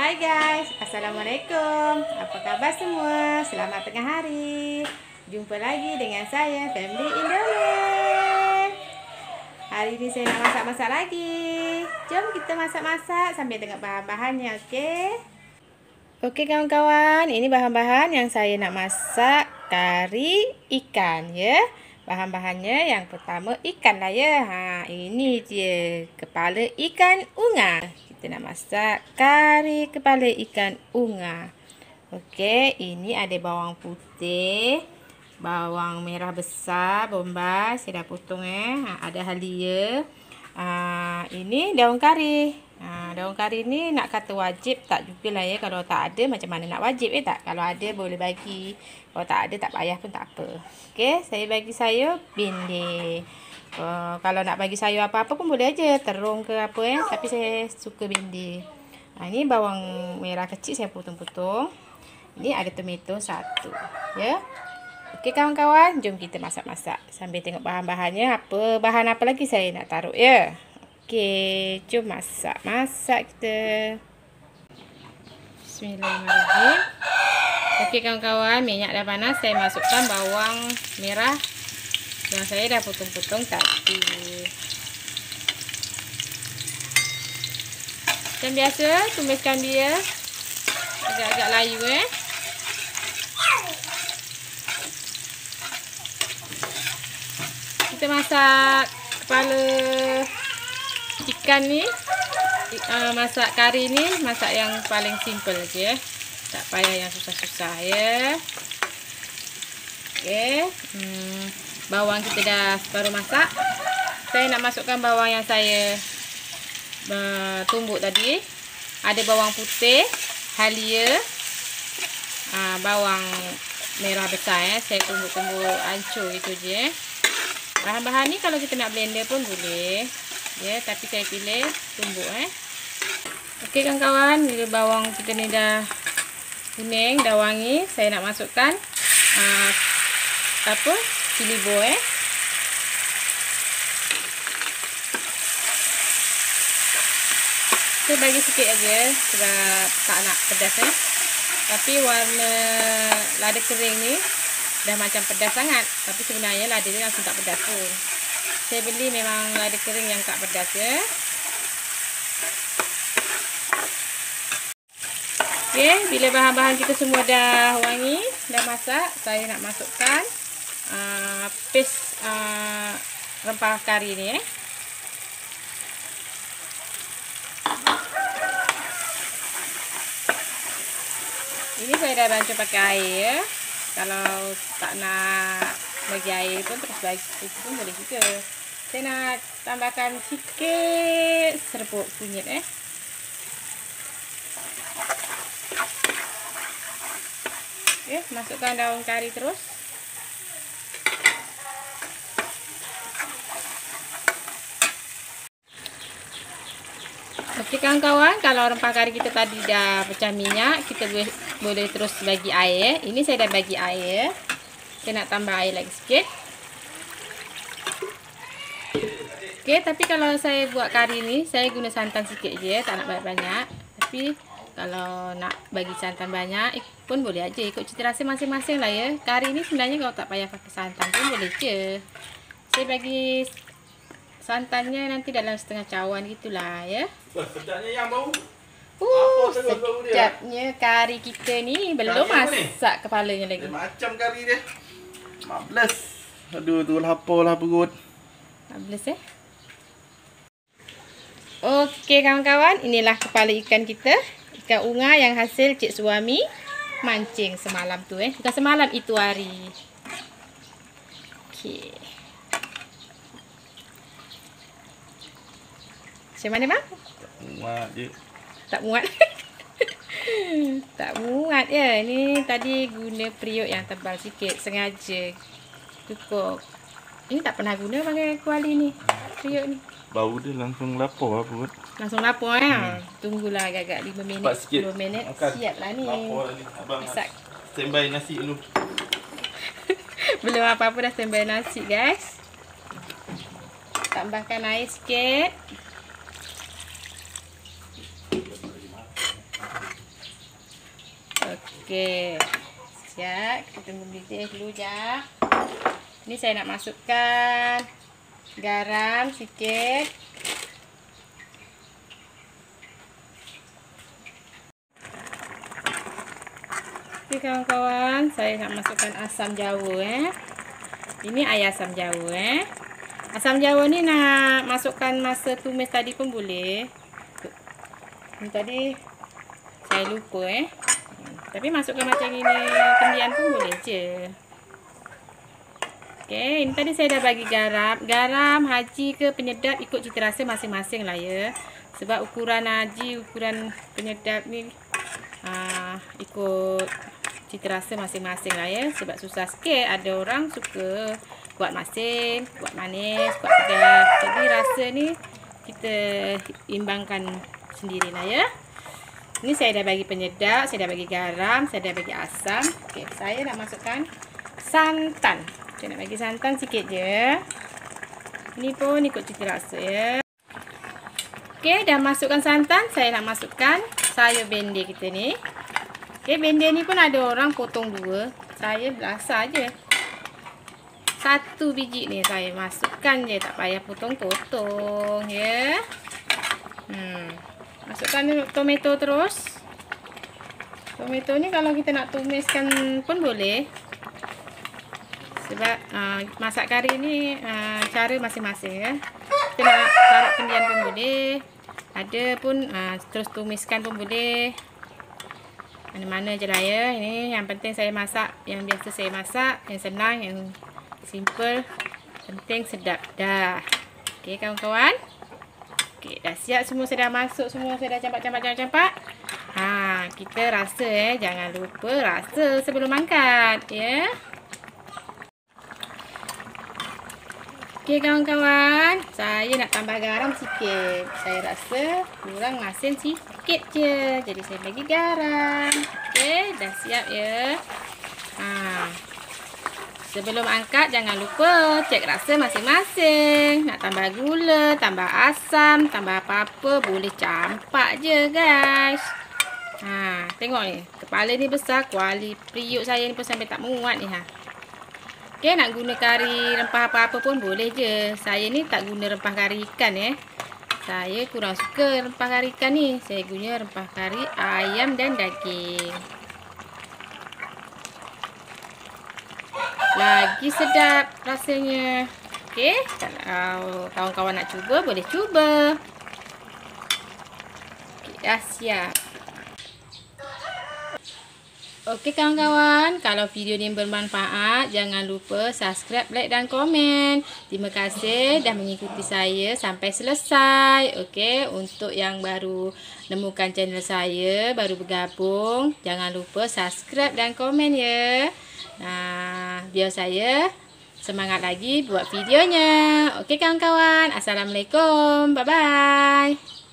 Hai guys, Assalamualaikum. Apa kabar semua? Selamat tengah hari. Jumpa lagi dengan saya, Family Indomie. Hari ini saya nak masak-masak lagi. Jom kita masak-masak sambil tengok bahan-bahannya, okey? Okey kawan-kawan, ini bahan-bahan yang saya nak masak kari ikan ya. Bahan-bahannya yang pertama ikan lah ya. Ini dia kepala ikan unga. Kita nak masak kari kepala ikan unga. Okey, ini ada bawang putih, bawang merah besar, bombay, saya dah potong ada halia. Ini daun kari. Daun kari ni nak kata wajib tak jugalah ya. Kalau tak ada macam mana nak wajib tak? Kalau ada boleh bagi. Kalau tak ada tak payah pun tak apa. Okey, saya bagi sayur bindi. Kalau nak bagi sayur apa-apa pun boleh aja, terung ke apa tapi saya suka bindi. Ini bawang merah kecil saya potong-potong. Ini ada tomato satu ya. Okey kawan-kawan, jom kita masak-masak sambil tengok bahan-bahannya. Bahan apa lagi saya nak taruh ya. Okey, jom masak kita. Bismillahirrahmanirrahim. Okey kawan-kawan, minyak dah panas, saya masukkan bawang merah yang saya dah potong-potong tadi. Macam biasa, tumiskan dia agak-agak layu Kita masak kepala ikan ni, masak kari ni, masak yang paling simple je, tak payah yang susah-susah ya. Okey, bawang kita dah baru masak. Saya nak masukkan bawang yang saya tumbuk tadi. Ada bawang putih, halia, bawang merah besar saya tumbuk-tumbuk hancur itu je. Bahan-bahan ni kalau kita nak blender pun boleh ya, tapi saya pilih tumbuk Okey kawan-kawan, bila bawang kita ni dah kuning, dah wangi, saya nak masukkan cili boy saya bagi sikit aja sebab tak nak pedas tapi warna lada kering ni dah macam pedas sangat, tapi sebenarnya lada dia langsung tak pedas pun. Saya beli memang lada kering yang tak pedas ya. Okey, bila bahan-bahan kita semua dah wangi, dah masak, saya nak masukkan paste rempah kari ni Ini saya dah rancang pakai air ya. Kalau tak nak bagi air pun terus bagi itu pun boleh juga. Saya nak tambahkan sikit serbuk kunyit Okey, masukkan daun kari terus. Okey kawan-kawan, kalau rempah kari kita tadi dah pecah minyak, kita boleh terus bagi air. Ini saya dah bagi air. Saya nak tambah air lagi sikit. Okey, tapi kalau saya buat kari ni, saya guna santan sikit je, tak nak banyak-banyak. Tapi kalau nak bagi santan banyak pun boleh aja, ikut cita rasa masing-masing lah ya. Kari ni sebenarnya kalau tak payah pakai santan pun boleh je. Saya bagi santannya nanti dalam setengah cawan gitulah ya. Sedapnya yang bau. Sedapnya kari kita ni belum masak kepalanya lagi. Macam kari dia. 15. Aduh tu lapar perut. 15 Okey kawan-kawan, inilah kepala ikan kita. Ikan unga yang hasil cik suami mancing semalam tu Bukan semalam, itu hari. Okey. Macam mana bang? Tak muat je. Tak muat. Tak muat ya. Ini tadi guna periuk yang tebal sikit sengaja. Cukup. Ini tak pernah guna pakai kuali ni. Periuk ni. Bau dia langsung lapar perut. Langsung lapar Tunggulah agak-agak 5 minit, 10 minit. Siap lah ni. Lapar ni. Abang masak. Standby nasi dulu. Belum apa-apa dah standby nasi guys. Tambahkan air sikit. Okey. Siap, kita tunggu mendidih dulu je. Ini saya nak masukkan garam sikit. Okey kawan-kawan, saya nak masukkan asam jawa Ini air asam jawa Asam jawa ni nak masukkan masa tumis tadi pun boleh. Ni tadi saya lupa Tapi masukkan macam ini kendian pun boleh je. Okey, ini tadi saya dah bagi garam. Garam, haji ke penyedap ikut cita rasa masing-masing lah ya. Sebab ukuran haji, ukuran penyedap ni ikut cita rasa masing-masing lah ya. Sebab susah sikit, ada orang suka buat masin, buat manis, buat pedas. Jadi rasa ni kita imbangkan sendirilah ya. Ini saya dah bagi penyedap, saya dah bagi garam, saya dah bagi asam. Okey, saya nak masukkan santan. Saya nak bagi santan sikit je. Ini pun ikut cita rasa ya. Okey, dah masukkan santan, saya nak masukkan sayur bende kita ni. Okey, bende ni pun ada orang potong dua. Saya belasah je. 1 biji ni saya masukkan je, tak payah potong-potong ya. Masukkan tomato terus. Tomato ni kalau kita nak tumiskan pun boleh. Sebab masak kari ni cara masing-masing ya. Kita nak taruh kendian pun boleh. Ada pun terus tumiskan pun boleh. Mana-mana je lah ya. Ini yang penting saya masak yang biasa saya masak, yang senang, yang simple, penting sedap dah. Okey kawan-kawan. Okey, dah siap semua, saya dah masuk semua, saya dah campak. Kita rasa jangan lupa rasa sebelum angkat ya. Okey kawan-kawan, saya nak tambah garam sikit. Saya rasa kurang masin sikit je. Jadi saya bagi garam. Okey, dah siap ya. Sebelum angkat jangan lupa cek rasa masing-masing. Nak tambah gula, tambah asam, tambah apa-apa boleh campak je guys. Tengok ni, kepala ni besar, kuali periuk saya ni pun sampai tak muat ni Okey, nak guna kari rempah apa-apa pun boleh je. Saya ni tak guna rempah kari ikan Saya kurang suka rempah kari ikan ni. Saya guna rempah kari ayam dan daging. Lagi sedap rasanya. Okey, kalau kawan-kawan nak cuba boleh cuba. Okey, dah siap. Okey kawan-kawan, kalau video ni bermanfaat, jangan lupa subscribe, like dan komen. Terima kasih dah mengikuti saya sampai selesai. Okey, untuk yang baru nemukan channel saya, baru bergabung, jangan lupa subscribe dan komen ya. Biar saya semangat lagi buat videonya. Okey kawan-kawan, assalamualaikum. Bye-bye.